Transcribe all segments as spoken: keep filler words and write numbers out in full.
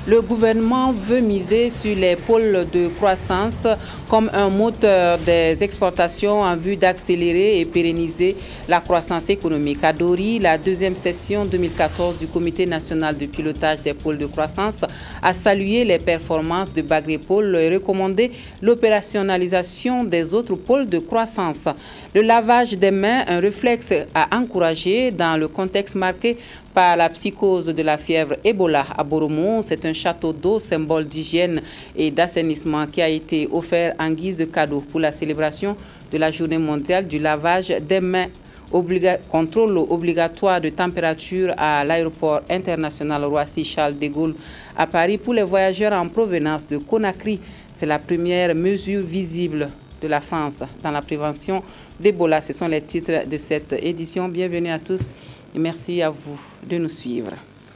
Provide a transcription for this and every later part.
Le gouvernement veut miser sur les pôles de croissance comme un moteur des exportations en vue d'accélérer et pérenniser la croissance économique. À Dori, la deuxième session deux mille quatorze du Comité national de pilotage des pôles de croissance a salué les performances de Bagrépôle et recommandé l'opérationnalisation des autres pôles de croissance. Le lavage des mains, un réflexe à encourager dans le contexte marqué par la psychose de la fièvre Ebola à Boromou. C'est un château d'eau, symbole d'hygiène et d'assainissement qui a été offert en guise de cadeau pour la célébration de la journée mondiale du lavage des mains. Obliga- contrôle obligatoire de température à l'aéroport international Roissy-Charles de Gaulle à Paris pour les voyageurs en provenance de Conakry. C'est la première mesure visible de la France dans la prévention d'Ebola. Ce sont les titres de cette édition. Bienvenue à tous. Et merci à vous de nous suivre.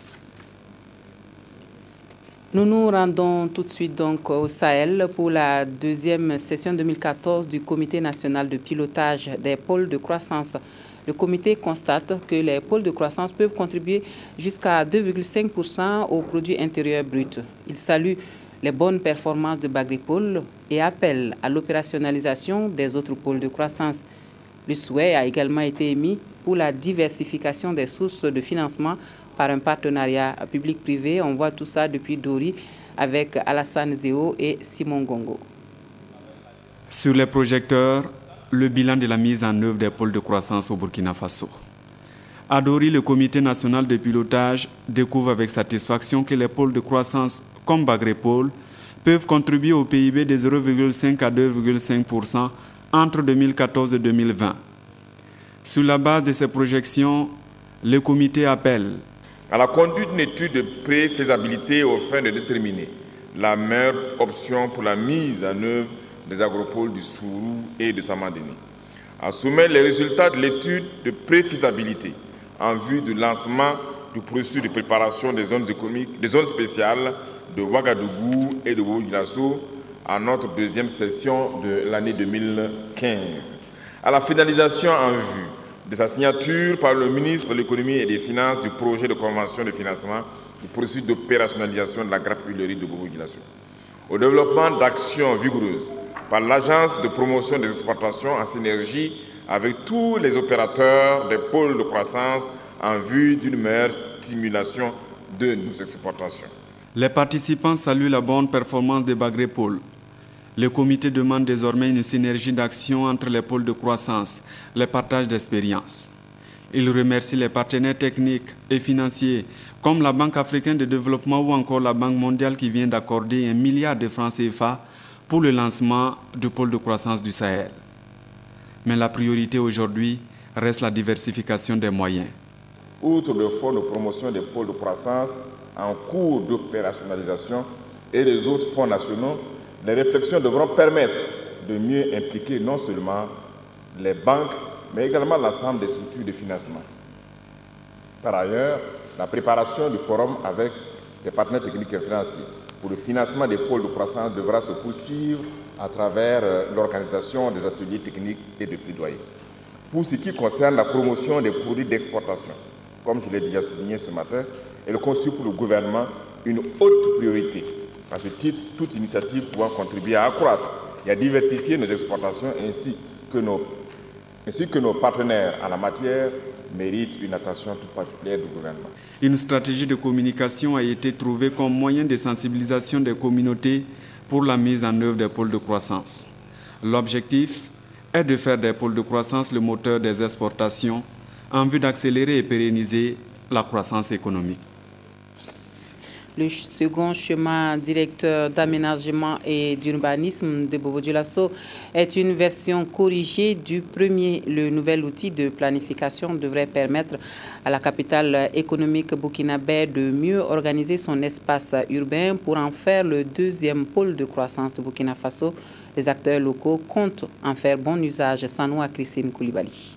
Nous nous rendons tout de suite donc au Sahel pour la deuxième session deux mille quatorze du Comité national de pilotage des pôles de croissance. Le comité constate que les pôles de croissance peuvent contribuer jusqu'à deux virgule cinq pour cent au produit intérieur brut. Il salue les bonnes performances de Bagrépôle et appelle à l'opérationnalisation des autres pôles de croissance. Le souhait a également été émis pour la diversification des sources de financement par un partenariat public-privé. On voit tout ça depuis Dori avec Alassane Zéo et Simon Gongo. Sur les projecteurs, le bilan de la mise en œuvre des pôles de croissance au Burkina Faso. À Dori, le Comité national de pilotage découvre avec satisfaction que les pôles de croissance comme Bagrépôle peuvent contribuer au P I B de zéro virgule cinq à deux virgule cinq pour cent entre deux mille quatorze et deux mille vingt. Sur la base de ces projections, le comité appelle à la conduite d'une étude de pré-faisabilité aux fins de déterminer la meilleure option pour la mise en œuvre des agropoles du Sourou et de Samadini, à soumettre les résultats de l'étude de pré-faisabilité en vue du lancement du processus de préparation des zones économiques, des zones spéciales de Ouagadougou et de Bobo-Dioulasso à notre deuxième session de l'année deux mille quinze. À la finalisation en vue de sa signature par le ministre de l'Économie et des Finances du projet de convention de financement du processus d'opérationnalisation de la grappe huilerie de Bobo-Dioulasso. Au développement d'actions vigoureuses par l'Agence de promotion des exportations en synergie avec tous les opérateurs des pôles de croissance en vue d'une meilleure stimulation de nos exportations. Les participants saluent la bonne performance de Bagrépôle. Le comité demande désormais une synergie d'action entre les pôles de croissance, les partages d'expériences. Il remercie les partenaires techniques et financiers comme la Banque africaine de développement ou encore la Banque mondiale qui vient d'accorder un milliard de francs C F A pour le lancement du pôle de croissance du Sahel. Mais la priorité aujourd'hui reste la diversification des moyens. Outre le fonds de promotion des pôles de croissance en cours d'opérationnalisation et les autres fonds nationaux, les réflexions devront permettre de mieux impliquer non seulement les banques, mais également l'ensemble des structures de financement. Par ailleurs, la préparation du forum avec les partenaires techniques et financiers pour le financement des pôles de croissance devra se poursuivre à travers l'organisation des ateliers techniques et de plaidoyer. Pour ce qui concerne la promotion des produits d'exportation, comme je l'ai déjà souligné ce matin, elle constitue pour le gouvernement une haute priorité. À ce titre, toute initiative pouvant contribuer à accroître et à diversifier nos exportations ainsi que nos, ainsi que nos partenaires en la matière mérite une attention toute particulière du gouvernement. Une stratégie de communication a été trouvée comme moyen de sensibilisation des communautés pour la mise en œuvre des pôles de croissance. L'objectif est de faire des pôles de croissance le moteur des exportations en vue d'accélérer et pérenniser la croissance économique. Le second schéma directeur d'aménagement et d'urbanisme de Bobo-Dioulasso est une version corrigée du premier. Le nouvel outil de planification devrait permettre à la capitale économique burkinabé de mieux organiser son espace urbain pour en faire le deuxième pôle de croissance de Burkina Faso. Les acteurs locaux comptent en faire bon usage. Sanoua Christine Koulibaly.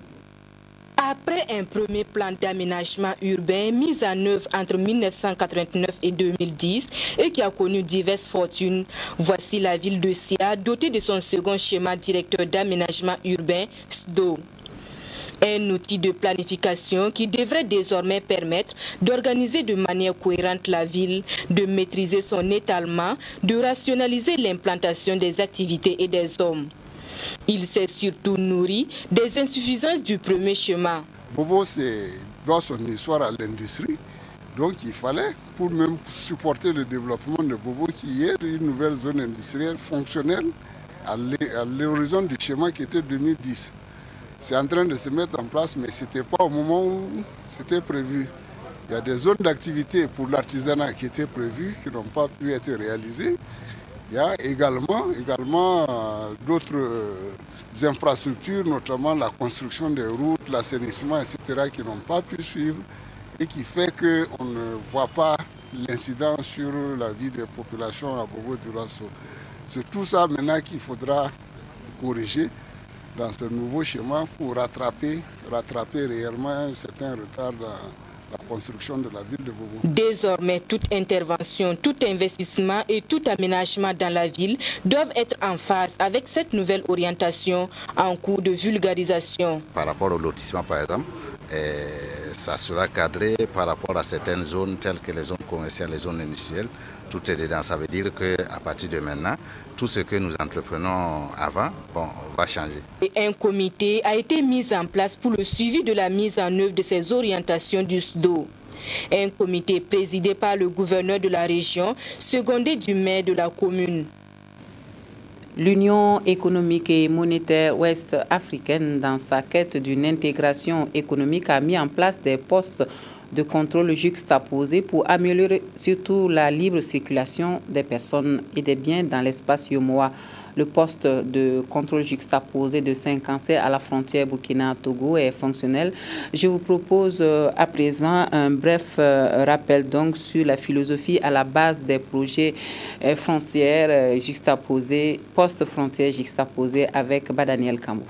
Après un premier plan d'aménagement urbain mis en œuvre entre mille neuf cent quatre-vingt-neuf et deux mille dix et qui a connu diverses fortunes, voici la ville de Sia dotée de son second schéma directeur d'aménagement urbain, S D O. Un outil de planification qui devrait désormais permettre d'organiser de manière cohérente la ville, de maîtriser son étalement, de rationaliser l'implantation des activités et des hommes. Il s'est surtout nourri des insuffisances du premier schéma. Bobo doit son histoire à l'industrie, donc il fallait, pour même supporter le développement de Bobo, qu'il y ait une nouvelle zone industrielle fonctionnelle à l'horizon du schéma qui était deux mille dix. C'est en train de se mettre en place, mais ce n'était pas au moment où c'était prévu. Il y a des zones d'activité pour l'artisanat qui étaient prévues, qui n'ont pas pu être réalisées. Il y a également, également euh, d'autres euh, infrastructures, notamment la construction des routes, l'assainissement, et cetera, qui n'ont pas pu suivre et qui fait qu'on ne voit pas l'incidence sur la vie des populations à Bobo-Dioulasso. C'est tout ça maintenant qu'il faudra corriger dans ce nouveau schéma pour rattraper, rattraper réellement un certain retard dans la construction de la ville de Bobo. Désormais, toute intervention, tout investissement et tout aménagement dans la ville doivent être en phase avec cette nouvelle orientation en cours de vulgarisation. Par rapport au lotissement, par exemple, et ça sera cadré par rapport à certaines zones telles que les zones commerciales, les zones industrielles. Tout est dedans. Ça veut dire qu'à partir de maintenant, tout ce que nous entreprenons avant, bon, va changer. Et un comité a été mis en place pour le suivi de la mise en œuvre de ces orientations du S D O. Un comité présidé par le gouverneur de la région, secondé du maire de la commune. L'Union économique et monétaire ouest-africaine, dans sa quête d'une intégration économique, a mis en place des postes de contrôle juxtaposés pour améliorer surtout la libre circulation des personnes et des biens dans l'espace Yomoa. Le poste de contrôle juxtaposé de Saint-Cancé à la frontière Burkina-Togo est fonctionnel. Je vous propose à présent un bref rappel donc sur la philosophie à la base des projets frontières juxtaposés, poste frontières juxtaposés avec Badaniel Kambou.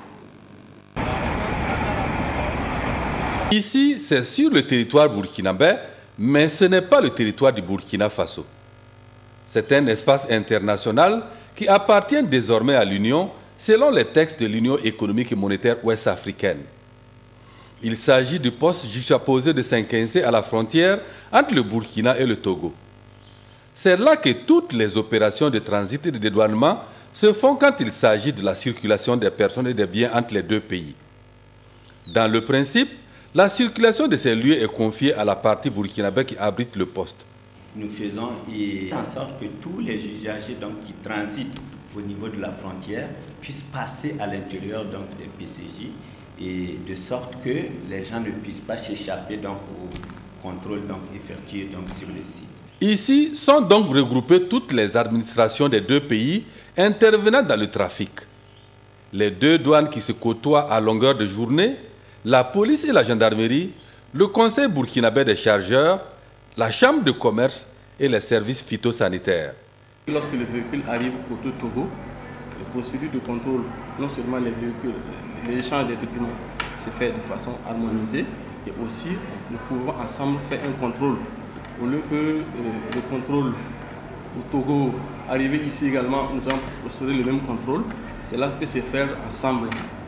Ici, c'est sur le territoire burkinabé, mais ce n'est pas le territoire du Burkina Faso. C'est un espace international qui appartient désormais à l'Union selon les textes de l'Union économique et monétaire ouest-africaine. Il s'agit du poste juxtaposé de Saint-Cancé à la frontière entre le Burkina et le Togo. C'est là que toutes les opérations de transit et de dédouanement se font quand il s'agit de la circulation des personnes et des biens entre les deux pays. Dans le principe, la circulation de ces lieux est confiée à la partie burkinabé qui abrite le poste. Nous faisons en sorte que tous les usagers donc, qui transitent au niveau de la frontière puissent passer à l'intérieur des P C J et de sorte que les gens ne puissent pas s'échapper au contrôle donc, effectué donc, sur le site. Ici sont donc regroupées toutes les administrations des deux pays intervenant dans le trafic. Les deux douanes qui se côtoient à longueur de journée, la police et la gendarmerie, le conseil burkinabé des chargeurs, la chambre de commerce et les services phytosanitaires. Lorsque le véhicule arrive au Togo, la procédure de contrôle, non seulement les véhicules, l'échange des documents se fait de façon harmonisée, et aussi nous pouvons ensemble faire un contrôle. Au lieu que euh, le contrôle au Togo, arriver ici également, nous allons procéder le même contrôle, c'est là que c'est faire ensemble.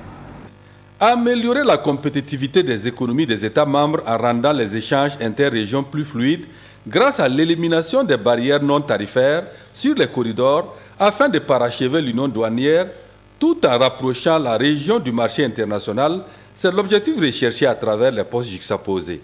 Améliorer la compétitivité des économies des États membres en rendant les échanges interrégions plus fluides grâce à l'élimination des barrières non tarifaires sur les corridors afin de parachever l'union douanière tout en rapprochant la région du marché international, c'est l'objectif recherché à travers les postes juxtaposés.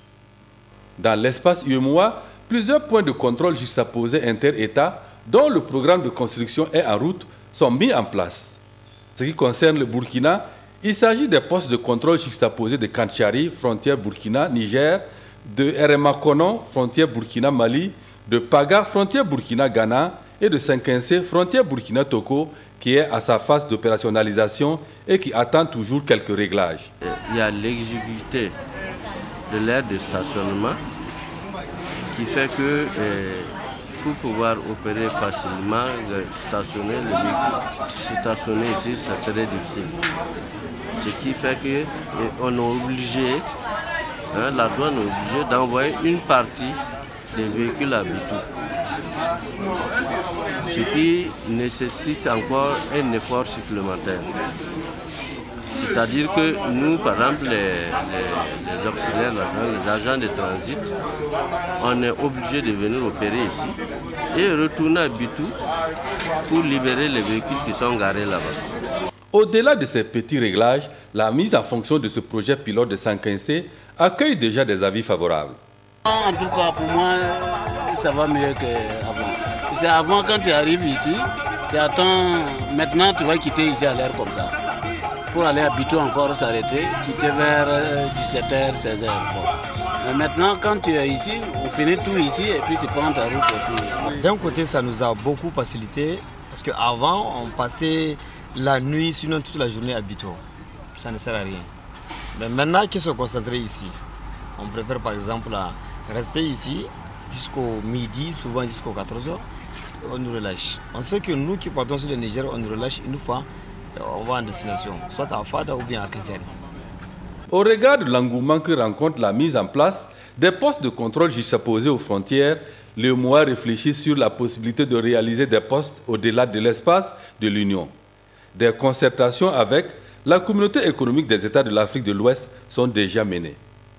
Dans l'espace U E M O A, plusieurs points de contrôle juxtaposés inter-États dont le programme de construction est en route sont mis en place. Ce qui concerne le Burkina, il s'agit des postes de contrôle juxtaposés de Kantchari, frontière Burkina-Niger, de Eremakono, frontière Burkina-Mali, de Paga, frontière Burkina-Ghana et de Saint-Cancé, frontière Burkina-Togo, qui est à sa phase d'opérationnalisation et qui attend toujours quelques réglages. Il y a l'exiguïté de l'aire de stationnement qui fait que eh, pour pouvoir opérer facilement, stationner le véhicule, stationner ici, ça serait difficile. Ce qui fait qu'on est obligé, hein, la douane est obligée d'envoyer une partie des véhicules à Bitou. Ce qui nécessite encore un effort supplémentaire. Ce C'est-à-dire que nous, par exemple, les, les, les auxiliaires, les agents de transit, on est obligé de venir opérer ici et retourner à Bitou pour libérer les véhicules qui sont garés là-bas. Au-delà de ces petits réglages, la mise en fonction de ce projet pilote de Sankinsé accueille déjà des avis favorables. En tout cas, pour moi, ça va mieux qu'avant. C'est avant, quand tu arrives ici, tu attends, maintenant tu vas quitter ici à l'heure comme ça. Pour aller à Bitou encore s'arrêter, quitter vers dix-sept heures, seize heures. Bon. Mais maintenant, quand tu es ici, on finit tout ici et puis tu prends ta route. D'un côté, ça nous a beaucoup facilité parce qu'avant, on passait la nuit, sinon toute la journée à Bitou. Ça ne sert à rien. Mais maintenant qu'ils sont concentrés ici, on préfère par exemple à rester ici jusqu'au midi, souvent jusqu'aux quatorze heures, on nous relâche. On sait que nous qui partons sur le Niger, on nous relâche une fois, on va en destination, soit à Fada ou bien à Kentjani. Au regard de l'engouement que rencontre la mise en place des postes de contrôle juxtaposés aux frontières, le M O A réfléchit sur la possibilité de réaliser des postes au-delà de l'espace de l'Union. Des concertations avec la communauté économique des États de l'Afrique de l'Ouest sont déjà menées.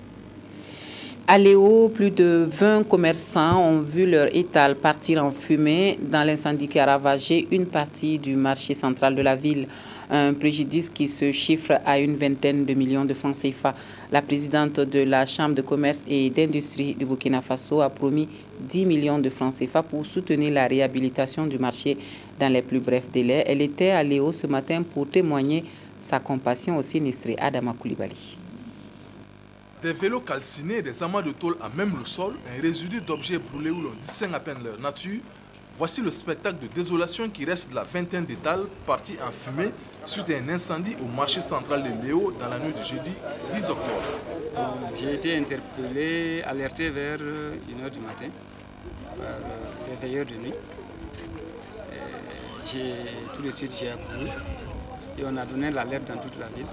À Léo, plus de vingt commerçants ont vu leur étal partir en fumée dans l'incendie qui a ravagé une partie du marché central de la ville. Un préjudice qui se chiffre à une vingtaine de millions de francs C F A. La présidente de la Chambre de commerce et d'industrie du Burkina Faso a promis dix millions de francs C F A pour soutenir la réhabilitation du marché dans les plus brefs délais. Elle était à Léo ce matin pour témoigner sa compassion au sinistré. Adama Koulibaly. Des vélos calcinés et des amas de tôle à même le sol, un résidu d'objets brûlés où l'on distingue à peine leur nature. Voici le spectacle de désolation qui reste de la vingtaine d'étals partis en fumée suite à un incendie au marché central de Léo dans la nuit de jeudi dix octobre. J'ai été interpellé, alerté vers une heure du matin par les veilleurs de nuit. Tout de suite j'ai accouru et on a donné l'alerte dans toute la ville.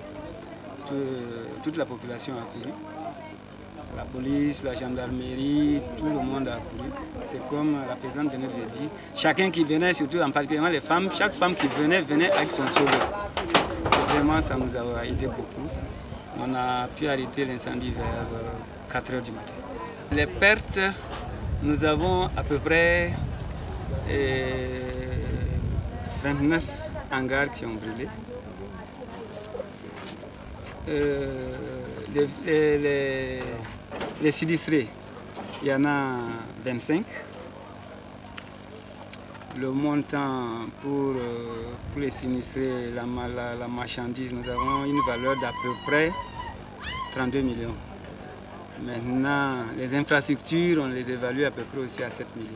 Toute la population a accouru. La police, la gendarmerie, tout le monde a accouru. C'est comme la présidente venait de le dire. Chacun qui venait, surtout en particulier les femmes, chaque femme qui venait, venait avec son sauveur. Vraiment, ça nous a aidé beaucoup. On a pu arrêter l'incendie vers quatre heures du matin. Les pertes, nous avons à peu près vingt-neuf hangars qui ont brûlé. Euh, les, les, les, les sinistrés, il y en a vingt-cinq. Le montant pour, pour les sinistrés, la, la, la marchandise, nous avons une valeur d'à peu près trente-deux millions. Maintenant, les infrastructures, on les évalue à peu près aussi à sept millions.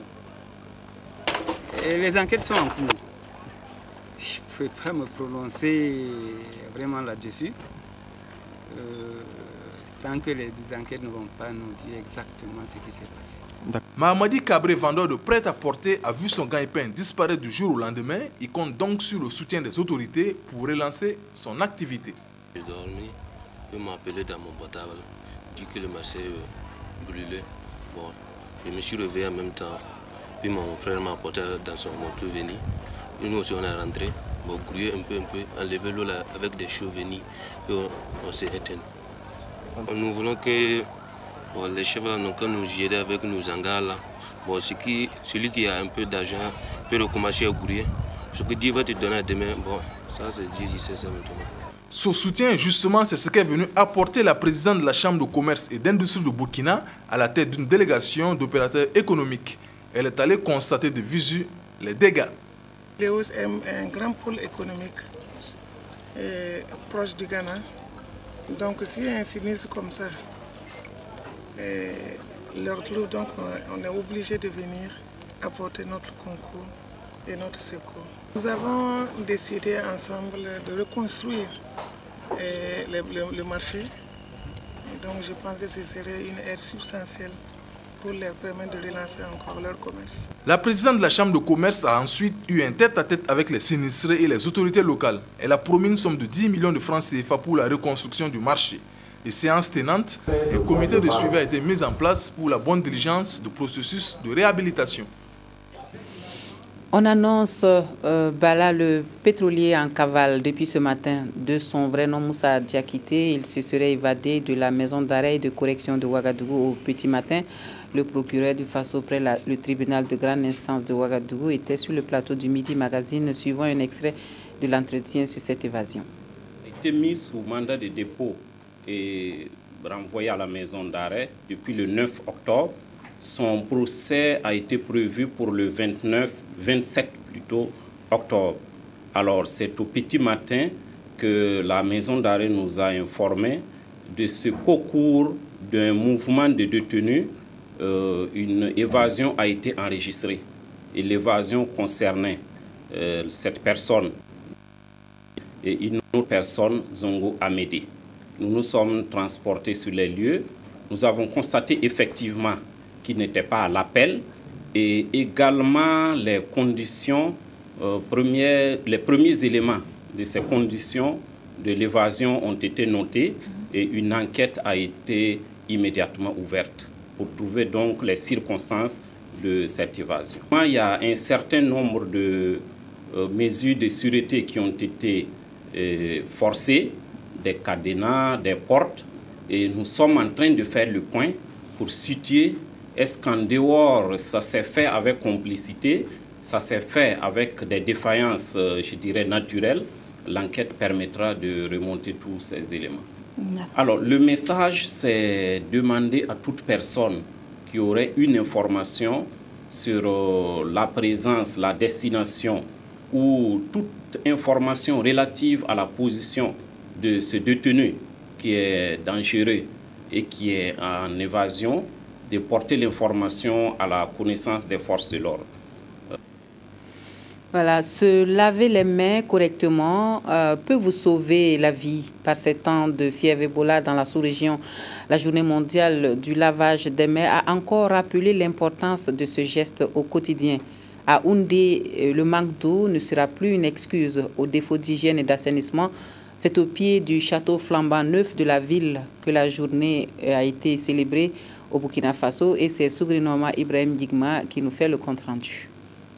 Et les enquêtes sont en cours. Je ne peux pas me prononcer vraiment là-dessus. Euh, tant que les enquêtes ne vont pas nous dire exactement ce qui s'est passé. Mahamadi Kabré, vendeur de prêt-à-porter, a vu son gagne-pain disparaître du jour au lendemain. Il compte donc sur le soutien des autorités pour relancer son activité. J'ai dormi, il m'a appelé dans mon portable, dit que le marché euh, brûlait. Bon, je me suis réveillé en même temps. Puis mon frère m'a apporté dans son moto venu. Nous aussi on est rentré. Bon, grouiller un peu, un peu, enlever l'eau avec des chauds venus, puis on, on s'est éteint. Nous voulons que bon, les chefs là, nous, nous gérer avec nos hangars là. Bon, ce qui, celui qui a un peu d'argent peut recommencer à grouiller. Ce que Dieu va te donner demain, bon, ça c'est Dieu qui sait ça maintenant. Ce soutien, justement, c'est ce qu'est venu apporter la présidente de la Chambre de commerce et d'industrie de Burkina à la tête d'une délégation d'opérateurs économiques. Elle est allée constater de visu les dégâts. Léo est un grand pôle économique et proche du Ghana. Donc s'il y a un sinistre comme ça, leur clou, donc on est obligé de venir apporter notre concours et notre secours. Nous avons décidé ensemble de reconstruire le, le, le marché. Et donc je pense que ce serait une aide substantielle pour leur permettre de relancer encore leur commerce. La présidente de la Chambre de commerce a ensuite eu un tête-à-tête avec les sinistrés et les autorités locales. Elle a promis une somme de dix millions de francs C F A pour la reconstruction du marché. Et séance tenante, un comité de suivi a été mis en place pour la bonne diligence du processus de réhabilitation. On annonce euh, Bala, le pétrolier en cavale depuis ce matin. De son vrai nom, Moussa Diakité, il se serait évadé de la maison d'arrêt et de correction de Ouagadougou au petit matin. Le procureur du Faso près la, le tribunal de grande instance de Ouagadougou était sur le plateau du Midi Magazine, suivant un extrait de l'entretien sur cette évasion. Il a été mis sous mandat de dépôt et renvoyé à la maison d'arrêt depuis le neuf octobre. Son procès a été prévu pour le vingt-neuf, vingt-sept plutôt octobre. Alors c'est au petit matin que la maison d'arrêt nous a informé de ce qu'au cours d'un mouvement de détenus, euh, une évasion a été enregistrée. Et l'évasion concernait euh, cette personne et une autre personne, Zongo Amédé. Nous nous sommes transportés sur les lieux. Nous avons constaté effectivement qu'il n'était pas à l'appel et également les conditions, euh, premières, les premiers éléments de ces conditions de l'évasion ont été notés et une enquête a été immédiatement ouverte pour trouver donc les circonstances de cette évasion. Il y a un certain nombre de euh, mesures de sûreté qui ont été euh, forcées, des cadenas, des portes, et nous sommes en train de faire le point pour situer est-ce qu'en dehors ça s'est fait avec complicité, ça s'est fait avec des défaillances, je dirais, naturelles. L'enquête permettra de remonter tous ces éléments. Alors, le message, c'est demander à toute personne qui aurait une information sur euh, la présence, la destination ou toute information relative à la position de ce détenu qui est dangereux et qui est en évasion, de porter l'information à la connaissance des forces de l'ordre. Voilà, se laver les mains correctement euh, peut vous sauver la vie. Par ces temps de fièvre Ebola dans la sous-région, la journée mondiale du lavage des mains a encore rappelé l'importance de ce geste au quotidien. À Houndé, le manque d'eau ne sera plus une excuse au défaut d'hygiène et d'assainissement. C'est au pied du château flambant neuf de la ville que la journée a été célébrée au Burkina Faso et c'est Sougrinoma Ibrahim Digma qui nous fait le compte-rendu.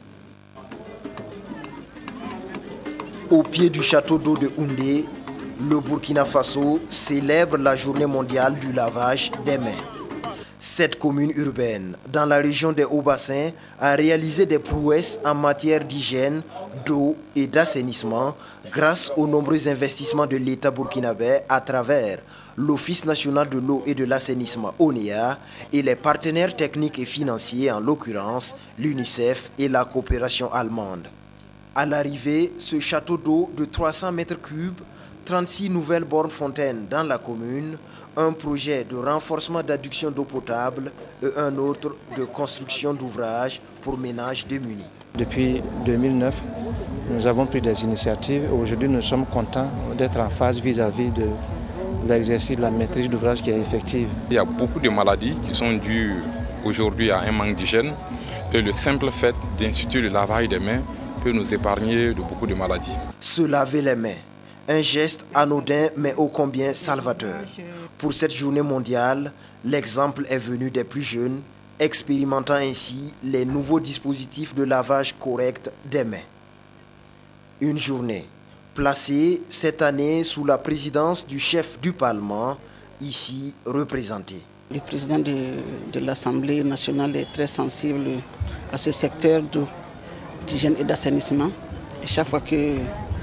Au pied du château d'eau de Houndé, le Burkina Faso célèbre la journée mondiale du lavage des mains. Cette commune urbaine, dans la région des Hauts-Bassins, a réalisé des prouesses en matière d'hygiène, d'eau et d'assainissement grâce aux nombreux investissements de l'État burkinabé à travers l'Office national de l'eau et de l'assainissement O N E A et les partenaires techniques et financiers, en l'occurrence l'UNICEF et la coopération allemande. À l'arrivée, ce château d'eau de trois cents mètres cubes, trente-six nouvelles bornes fontaines dans la commune, un projet de renforcement d'adduction d'eau potable et un autre de construction d'ouvrages pour ménages démunis. Depuis deux mille neuf, nous avons pris des initiatives. Aujourd'hui, nous sommes contents d'être en phase vis-à-vis de l'exercice de la maîtrise d'ouvrage qui est effective. Il y a beaucoup de maladies qui sont dues aujourd'hui à un manque d'hygiène et le simple fait d'instituer le lavage des mains peut nous épargner de beaucoup de maladies. Se laver les mains, un geste anodin mais ô combien salvateur. Pour cette journée mondiale, l'exemple est venu des plus jeunes, expérimentant ainsi les nouveaux dispositifs de lavage correct des mains. Une journée placée cette année sous la présidence du chef du Parlement, ici représenté. Le président de, de l'Assemblée nationale est très sensible à ce secteur d'hygiène et d'assainissement. Chaque fois qu'il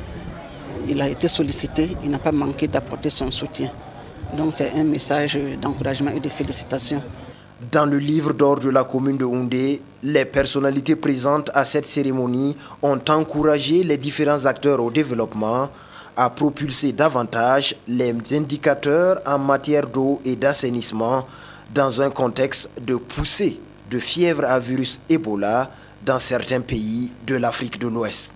a été sollicité, il n'a pas manqué d'apporter son soutien. Donc c'est un message d'encouragement et de félicitations. Dans le livre d'or de la commune de Houndé, les personnalités présentes à cette cérémonie ont encouragé les différents acteurs au développement à propulser davantage les indicateurs en matière d'eau et d'assainissement dans un contexte de poussée de fièvre à virus Ebola dans certains pays de l'Afrique de l'Ouest.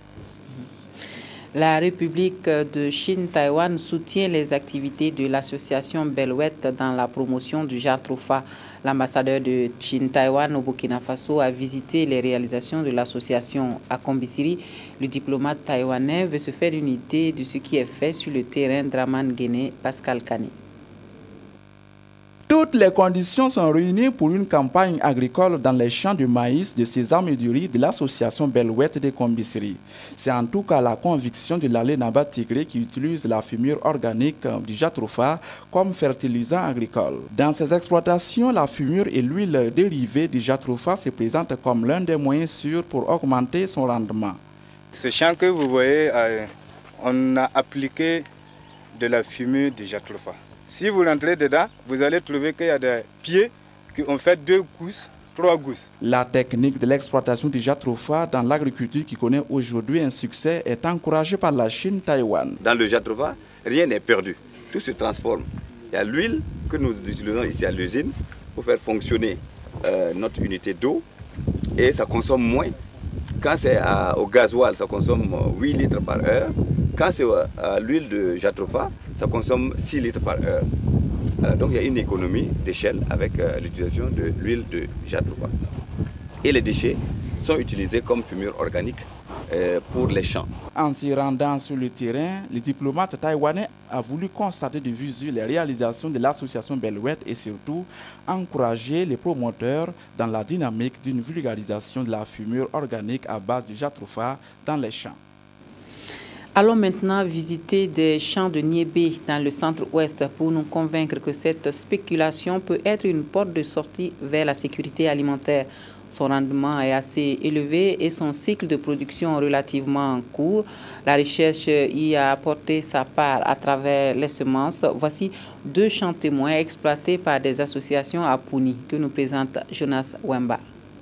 La République de Chine-Taïwan soutient les activités de l'association Belouette dans la promotion du Jatropha. L'ambassadeur de Chine-Taïwan au Burkina Faso a visité les réalisations de l'association à Kombisiri. Le diplomate taïwanais veut se faire une idée de ce qui est fait sur le terrain Draman Guéné, Pascal Kani. Toutes les conditions sont réunies pour une campagne agricole dans les champs de maïs, de sésame et du riz de l'association Belouette de Combisserie. C'est en tout cas la conviction de l'Allée Naba Tigré qui utilise la fumure organique du jatropha comme fertilisant agricole. Dans ces exploitations, la fumure et l'huile dérivée du jatropha se présentent comme l'un des moyens sûrs pour augmenter son rendement. Ce champ que vous voyez, euh, on a appliqué de la fumure du jatropha. Si vous rentrez dedans, vous allez trouver qu'il y a des pieds qui ont fait deux gousses, trois gousses. La technique de l'exploitation du jatropha dans l'agriculture qui connaît aujourd'hui un succès est encouragée par la Chine-Taïwan. Dans le jatropha, rien n'est perdu, tout se transforme. Il y a l'huile que nous utilisons ici à l'usine pour faire fonctionner euh, notre unité d'eau et ça consomme moins. Quand c'est au gasoil, ça consomme huit litres par heure. Quand c'est à l'huile de jatropha, ça consomme six litres par heure. Alors, donc il y a une économie d'échelle avec euh, l'utilisation de l'huile de jatropha. Et les déchets sont utilisés comme fumure organique euh, pour les champs. En s'y rendant sur le terrain, le diplomate taïwanais a voulu constater de visu les réalisations de l'association Belouette et surtout encourager les promoteurs dans la dynamique d'une vulgarisation de la fumure organique à base de jatropha dans les champs. Allons maintenant visiter des champs de niébé dans le centre-ouest pour nous convaincre que cette spéculation peut être une porte de sortie vers la sécurité alimentaire. Son rendement est assez élevé et son cycle de production relativement court. La recherche y a apporté sa part à travers les semences. Voici deux champs témoins exploités par des associations à Pouni que nous présente Jonas Wemba.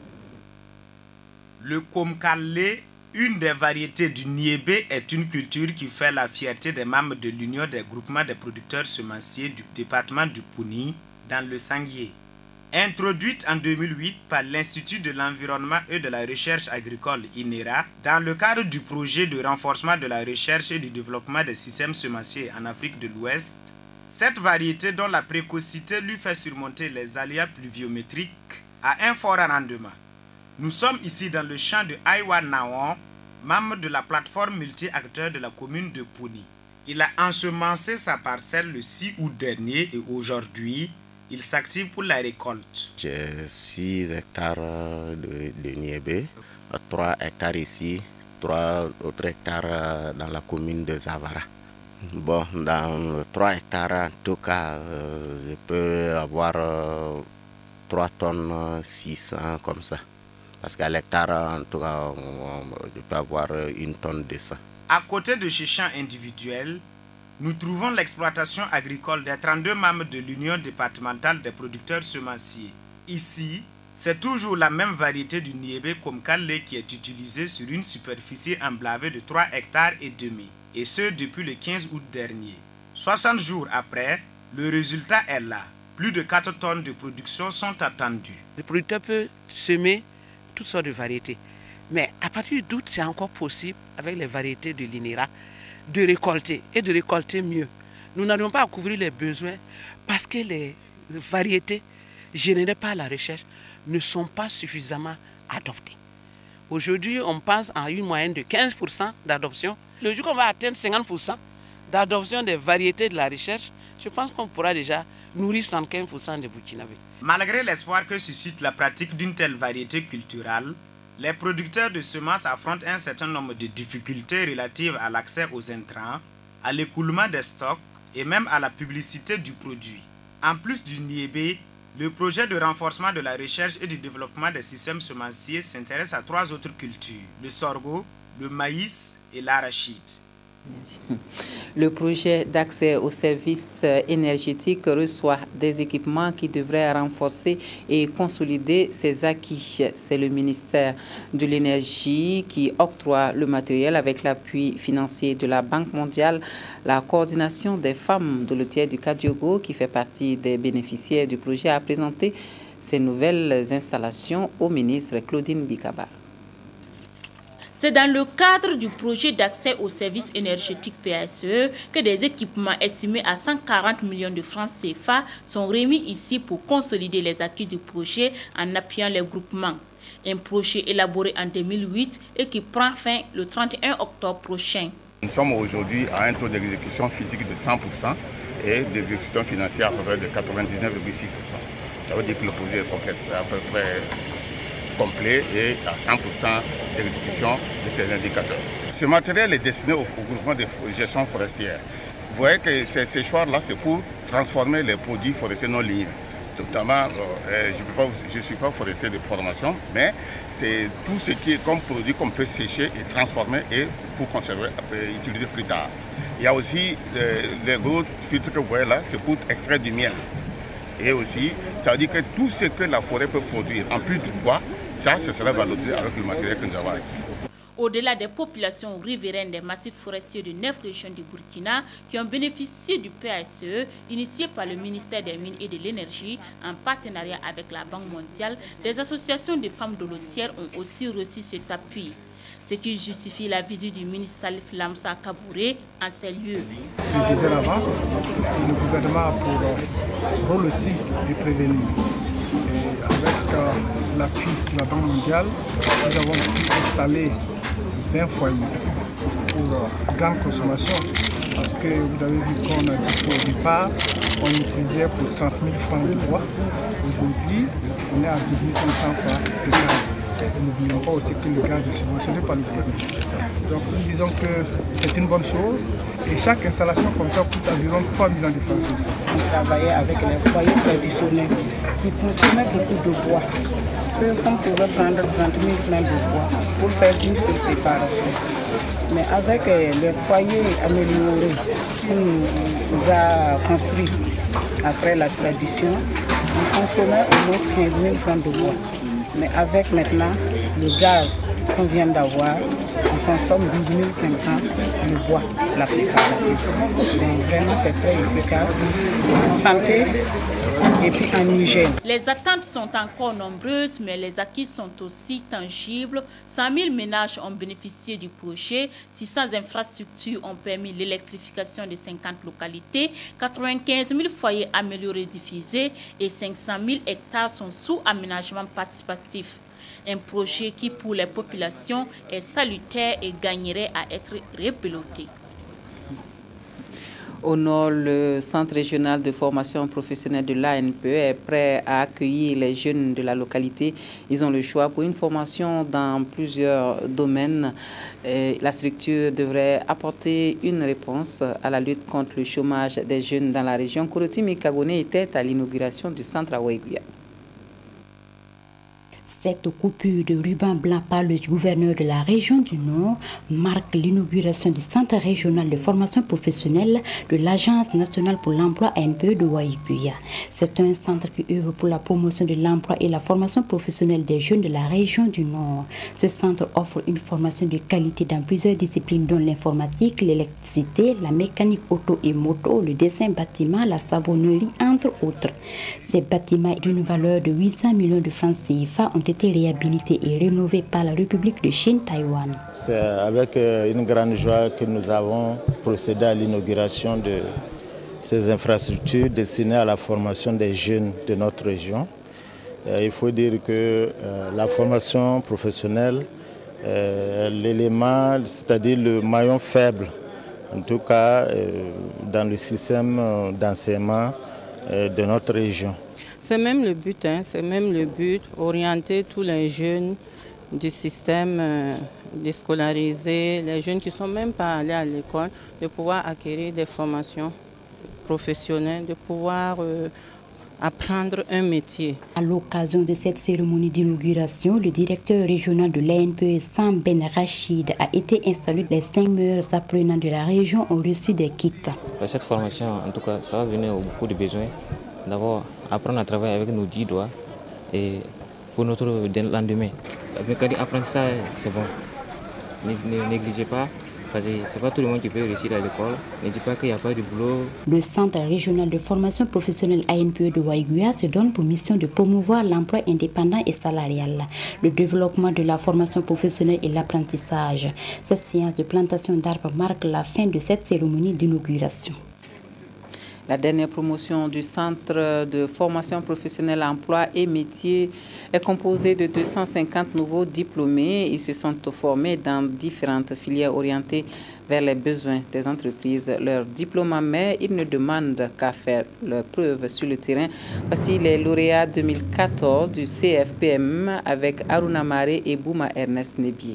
Le Komkale, une des variétés du niébé, est une culture qui fait la fierté des membres de l'Union des groupements des producteurs semenciers du département du Pouni dans le Sanguier. Introduite en deux mille huit par l'Institut de l'environnement et de la recherche agricole I N E R A, dans le cadre du projet de renforcement de la recherche et du développement des systèmes semenciers en Afrique de l'Ouest, cette variété dont la précocité lui fait surmonter les aléas pluviométriques a un fort rendement. Nous sommes ici dans le champ de Aïwa Nawon, membre de la plateforme multi-acteurs de la commune de Pouni. Il a ensemencé sa parcelle le six août dernier et aujourd'hui, il s'active pour la récolte. J'ai six hectares de, de niébé, trois hectares ici, trois autres hectares dans la commune de Zavara. Bon, dans trois hectares, en tout cas, euh, je peux avoir euh, trois tonnes six cents comme ça. Parce qu'à l'hectare, en tout cas, je peux avoir une tonne de ça. À côté de ces champs individuels, nous trouvons l'exploitation agricole des trente-deux membres de l'Union départementale des producteurs semenciers. Ici, c'est toujours la même variété du niébé Komkale qui est utilisée sur une superficie emblavée de trois hectares et demi, et ce depuis le quinze août dernier. soixante jours après, le résultat est là. Plus de quatre tonnes de production sont attendues. Le producteur peut semer toutes sortes de variétés, mais à partir d'août, c'est encore possible, avec les variétés de l'I N E R A, de récolter et de récolter mieux. Nous n'arrivons pas à couvrir les besoins parce que les variétés générées par la recherche ne sont pas suffisamment adoptées. Aujourd'hui, on pense à une moyenne de quinze pour cent d'adoption. Le jour qu'on va atteindre cinquante pour cent d'adoption des variétés de la recherche, je pense qu'on pourra déjà nourrir soixante-quinze pour cent des Burkinabés. Malgré l'espoir que suscite la pratique d'une telle variété culturelle, les producteurs de semences affrontent un certain nombre de difficultés relatives à l'accès aux intrants, à l'écoulement des stocks et même à la publicité du produit. En plus du niébé, le projet de renforcement de la recherche et du développement des systèmes semenciers s'intéresse à trois autres cultures, le sorgho, le maïs et l'arachide. Le projet d'accès aux services énergétiques reçoit des équipements qui devraient renforcer et consolider ses acquis. C'est le ministère de l'Énergie qui octroie le matériel avec l'appui financier de la Banque mondiale. La coordination des femmes de l'Outier du Kadiogo, qui fait partie des bénéficiaires du projet, a présenté ces nouvelles installations au ministre Claudine Bikaba. C'est dans le cadre du projet d'accès aux services énergétiques P S E que des équipements estimés à cent quarante millions de francs C F A sont remis ici pour consolider les acquis du projet en appuyant les groupements. Un projet élaboré en deux mille huit et qui prend fin le trente et un octobre prochain. Nous sommes aujourd'hui à un taux d'exécution physique de cent pour cent et d'exécution financière à peu près de quatre-vingt-dix-neuf virgule six pour cent. Ça veut dire que le projet est complet, à peu près complet et à cent pour cent d'exécution de ces indicateurs. Ce matériel est destiné au, au groupement de gestion forestière. Vous voyez que ces, ces choix-là, c'est pour transformer les produits forestiers non lignés. Notamment, euh, je ne suis pas forestier de formation, mais c'est tout ce qui est comme produit qu'on peut sécher et transformer et pour conserver, et utiliser plus tard. Il y a aussi euh, les gros filtres que vous voyez là, c'est pour extraire du miel. Et aussi, ça veut dire que tout ce que la forêt peut produire, en plus du bois, ça, ce sera valorisé avec le matériel que nous avons acquis. Au-delà des populations riveraines des massifs forestiers de neuf régions du Burkina qui ont bénéficié du P A S E initié par le ministère des Mines et de l'Énergie en partenariat avec la Banque mondiale, des associations de femmes dolotières ont aussi reçu cet appui. Ce qui justifie la visite du ministre Salif Lamsa Kabouré en ces lieux. Je disais avant, le gouvernement a pour rôle aussi de prévenir. Et avec euh, l'appui de la Banque mondiale, nous avons pu installer vingt foyers pour euh, grande consommation. Parce que vous avez vu qu'on a dit qu'au départ, on utilisait pour trente mille francs de bois. Aujourd'hui, on est à deux mille cinq cents francs de gaz. Et n'oublions pas aussi que le gaz est subventionné par le gouvernement. Donc nous disons que c'est une bonne chose et chaque installation comme ça coûte environ trois millions de francs. On travaillait avec les foyers traditionnels qui consommaient beaucoup de bois. Eux, on pouvait prendre trente mille francs de bois pour faire une seule préparation. Mais avec les foyers améliorés qu'on nous a construits après la tradition, on consommait au moins quinze mille francs de bois. Mais avec maintenant le gaz qu'on vient d'avoir, on consomme douze mille cinq cents le bois, la préparation. Donc vraiment c'est très efficace en santé et puis en hygiène. Les attentes sont encore nombreuses, mais les acquis sont aussi tangibles. cent mille ménages ont bénéficié du projet, six cents infrastructures ont permis l'électrification de cinquante localités, quatre-vingt-quinze mille foyers améliorés diffusés et cinq cent mille hectares sont sous aménagement participatif. Un projet qui, pour les populations, est salutaire et gagnerait à être repiloté. Au nord, le Centre régional de formation professionnelle de l'A N P E est prêt à accueillir les jeunes de la localité. Ils ont le choix pour une formation dans plusieurs domaines. Et la structure devrait apporter une réponse à la lutte contre le chômage des jeunes dans la région. Korotimi Kagone était à l'inauguration du centre à Waiguya. Cette coupure de ruban blanc par le gouverneur de la région du Nord marque l'inauguration du Centre régional de formation professionnelle de l'Agence nationale pour l'emploi A N P E de Waiguya. C'est un centre qui œuvre pour la promotion de l'emploi et la formation professionnelle des jeunes de la région du Nord. Ce centre offre une formation de qualité dans plusieurs disciplines dont l'informatique, l'électricité, la mécanique auto et moto, le dessin bâtiment, la savonnerie, entre autres. Ces bâtiments d'une valeur de huit cents millions de francs C F A ont été réhabilités et rénovés par la République de Chine, Taïwan. C'est avec une grande joie que nous avons procédé à l'inauguration de ces infrastructures destinées à la formation des jeunes de notre région. Il faut dire que la formation professionnelle est l'élément, c'est-à-dire le maillon faible, en tout cas dans le système d'enseignement de notre région. C'est même le but, hein, c'est même le but, orienter tous les jeunes du système euh, déscolarisé, les jeunes qui ne sont même pas allés à l'école, de pouvoir acquérir des formations professionnelles, de pouvoir euh, apprendre un métier. À l'occasion de cette cérémonie d'inauguration, le directeur régional de l'A N P E, Sam Ben Rachid, a été installé. Les cinq meilleurs apprenants de la région ont reçu des kits. Cette formation, en tout cas, ça va venir au beaucoup de besoins. D'abord, apprendre à travailler avec nos dix doigts et pour notre lendemain. La mécanique apprentissage, c'est bon. Ne, ne négligez pas, parce que ce n'est pas tout le monde qui peut réussir à l'école. Ne dites pas qu'il n'y a pas de boulot. Le Centre régional de formation professionnelle A N P E de Waiguya se donne pour mission de promouvoir l'emploi indépendant et salarial, le développement de la formation professionnelle et l'apprentissage. Cette séance de plantation d'arbres marque la fin de cette cérémonie d'inauguration. La dernière promotion du Centre de formation professionnelle emploi et métiers est composée de deux cent cinquante nouveaux diplômés. Ils se sont formés dans différentes filières orientées vers les besoins des entreprises. Leur diplôme en mai, ils ne demandent qu'à faire leurs preuves sur le terrain. Voici les lauréats deux mille quatorze du C F P M avec Aruna Mare et Bouma Ernest Nebier.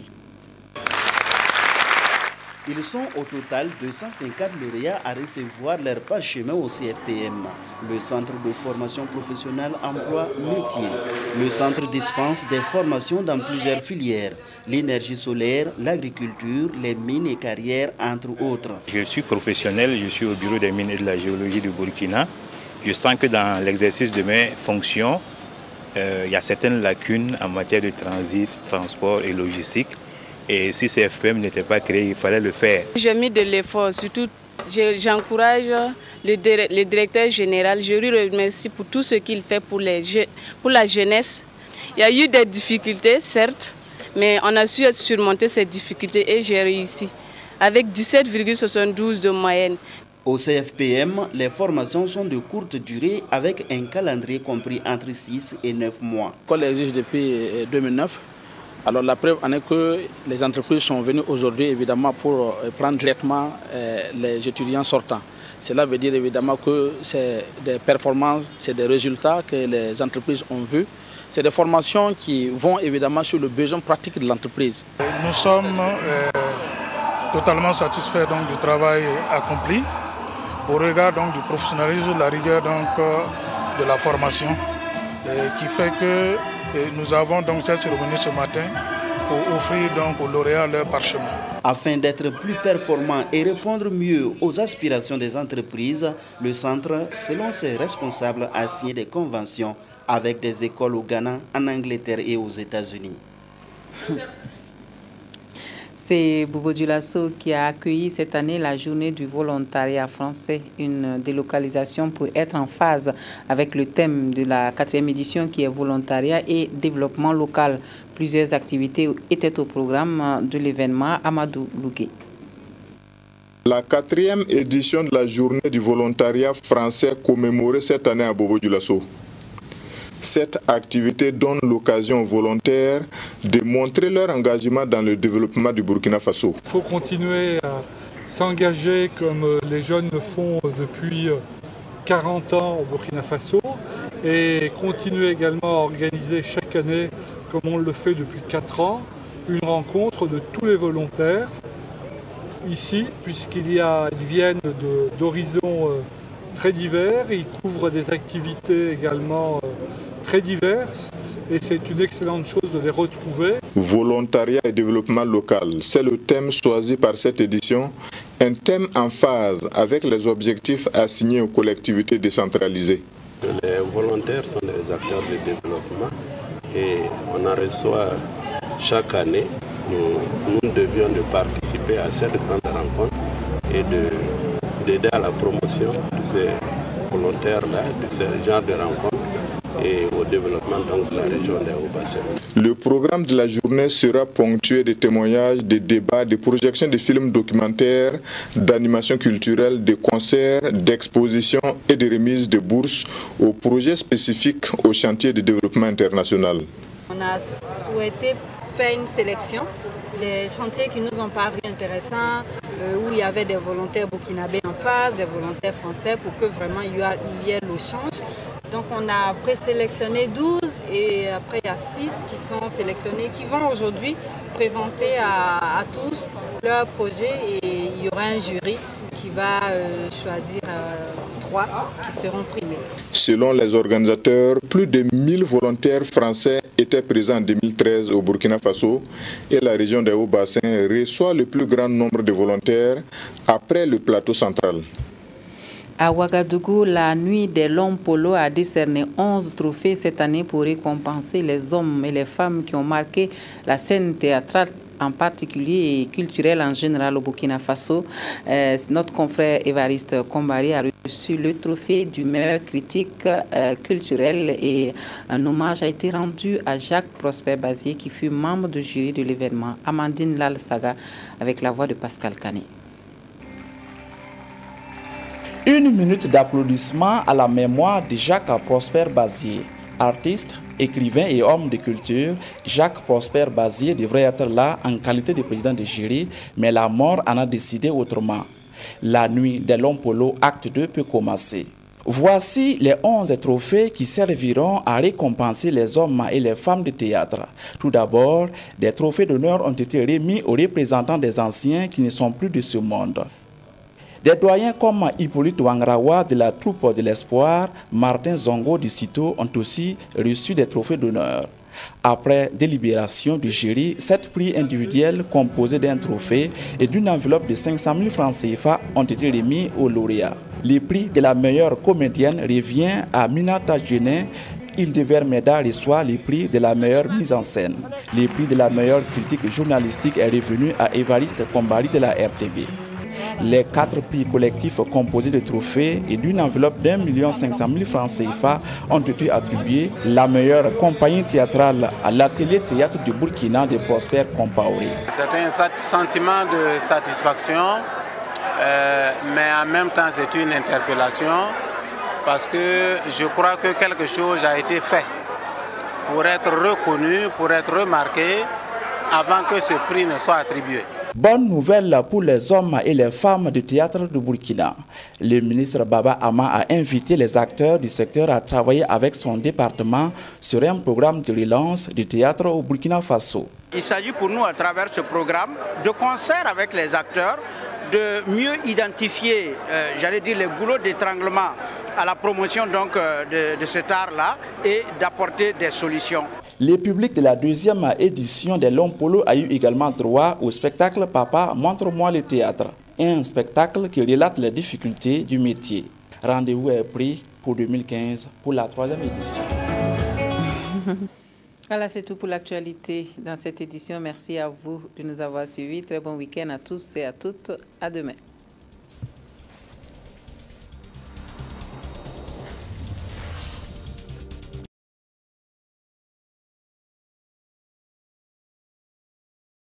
Ils sont au total deux cent cinquante lauréats à recevoir leur parchemin au C F P M, le Centre de formation professionnelle emploi métier. Le centre dispense des formations dans plusieurs filières, l'énergie solaire, l'agriculture, les mines et carrières, entre autres. Je suis professionnel, je suis au bureau des mines et de la géologie du Burkina. Je sens que dans l'exercice de mes fonctions, euh, il y a certaines lacunes en matière de transit, transport et logistique. Et si C F P M n'était pas créé, il fallait le faire. J'ai mis de l'effort, surtout j'encourage le, le directeur général. Je lui remercie pour tout ce qu'il fait pour, les, pour la jeunesse. Il y a eu des difficultés, certes, mais on a su surmonter ces difficultés et j'ai réussi, avec dix-sept virgule soixante-douze de moyenne. Au C F P M, les formations sont de courte durée avec un calendrier compris entre six et neuf mois. L'école existe depuis deux mille neuf. Alors la preuve en est que les entreprises sont venues aujourd'hui évidemment pour prendre directement les étudiants sortants. Cela veut dire évidemment que c'est des performances, c'est des résultats que les entreprises ont vus. C'est des formations qui vont évidemment sur le besoin pratique de l'entreprise. Nous sommes euh, totalement satisfaits donc, du travail accompli au regard donc, du professionnalisme, de la rigueur donc, de la formation euh, qui fait que et nous avons donc cette cérémonie ce matin pour offrir donc aux lauréats leur parchemin. Afin d'être plus performant et répondre mieux aux aspirations des entreprises, le centre, selon ses responsables, a signé des conventions avec des écoles au Ghana, en Angleterre et aux États-Unis. C'est Bobo Dioulasso qui a accueilli cette année la journée du volontariat français, une délocalisation pour être en phase avec le thème de la quatrième édition qui est volontariat et développement local. Plusieurs activités étaient au programme de l'événement. Amadou Lougué. La quatrième édition de la journée du volontariat français commémorée cette année à Bobo Dioulasso. Cette activité donne l'occasion aux volontaires de montrer leur engagement dans le développement du Burkina Faso. Il faut continuer à s'engager comme les jeunes le font depuis quarante ans au Burkina Faso et continuer également à organiser chaque année, comme on le fait depuis quatre ans, une rencontre de tous les volontaires ici, puisqu'ils viennent d'horizons très divers, ils couvrent des activités également très diverses et c'est une excellente chose de les retrouver. Volontariat et développement local, c'est le thème choisi par cette édition, un thème en phase avec les objectifs assignés aux collectivités décentralisées. Les volontaires sont des acteurs de développement et on en reçoit chaque année. Nous, nous devions de participer à cette grande rencontre et d'aider à la promotion de ces volontaires-là, de ce genre de rencontres et au développement donc, de la région des Hauts-Bassins. Le programme de la journée sera ponctué de témoignages, de débats, de projections de films documentaires, d'animations culturelles, de concerts, d'expositions et de remises de bourses aux projets spécifiques au chantier de développement international. On a souhaité faire une sélection des chantiers qui nous ont paru intéressants, euh, où il y avait des volontaires burkinabés en face, des volontaires français, pour que vraiment il y, a, il y ait le change. Donc on a présélectionné douze et après il y a six qui sont sélectionnés, qui vont aujourd'hui présenter à, à tous leur projet et il y aura un jury qui va euh, choisir euh, trois qui seront primés. Selon les organisateurs, plus de mille volontaires français étaient présents en deux mille treize au Burkina Faso et la région des Hauts-Bassins reçoit le plus grand nombre de volontaires après le plateau central. À Ouagadougou, la nuit des longs polos a décerné onze trophées cette année pour récompenser les hommes et les femmes qui ont marqué la scène théâtrale en particulier et culturelle en général au Burkina Faso. Euh, notre confrère Évariste Kombari a reçu le trophée du meilleur critique euh, culturel et un hommage a été rendu à Jacques Prosper Bazier qui fut membre du jury de l'événement. Amandine Lal Saga avec la voix de Pascal Kane. Une minute d'applaudissement à la mémoire de Jacques Prosper Bazier. Artiste, écrivain et homme de culture, Jacques Prosper Bazier devrait être là en qualité de président de jury, mais la mort en a décidé autrement. La nuit des longs polos, acte deux peut commencer. Voici les onze trophées qui serviront à récompenser les hommes et les femmes de théâtre. Tout d'abord, des trophées d'honneur ont été remis aux représentants des anciens qui ne sont plus de ce monde. Des doyens comme Hippolyte Wangrawa de la troupe de l'Espoir, Martin Zongo du Cito ont aussi reçu des trophées d'honneur. Après délibération du jury, sept prix individuels composés d'un trophée et d'une enveloppe de cinq cent mille francs C F A ont été remis aux lauréats. Le prix de la meilleure comédienne revient à Minata Genet. Hildevermeda reçoit le prix de la meilleure mise en scène. Le prix de la meilleure critique journalistique est revenu à Évariste Kombari de la R T V. Les quatre prix collectifs composés de trophées et d'une enveloppe d'un million cinq cent mille francs C F A ont été attribués. La meilleure compagnie théâtrale à l'atelier théâtre du Burkina de Prosper Compaoré. C'est un sentiment de satisfaction, euh, mais en même temps c'est une interpellation parce que je crois que quelque chose a été fait pour être reconnu, pour être remarqué avant que ce prix ne soit attribué. Bonne nouvelle pour les hommes et les femmes du théâtre du Burkina. Le ministre Baba Ama a invité les acteurs du secteur à travailler avec son département sur un programme de relance du théâtre au Burkina Faso. Il s'agit pour nous, à travers ce programme, de concert avec les acteurs, de mieux identifier, euh, j'allais dire, les goulots d'étranglement à la promotion donc, euh, de, de cet art-là et d'apporter des solutions. Le public de la deuxième édition des Longs Polos a eu également droit au spectacle Papa, montre-moi le théâtre, un spectacle qui relate les difficultés du métier. Rendez-vous est pris pour deux mille quinze pour la troisième édition. Voilà, c'est tout pour l'actualité dans cette édition. Merci à vous de nous avoir suivis. Très bon week-end à tous et à toutes. À demain.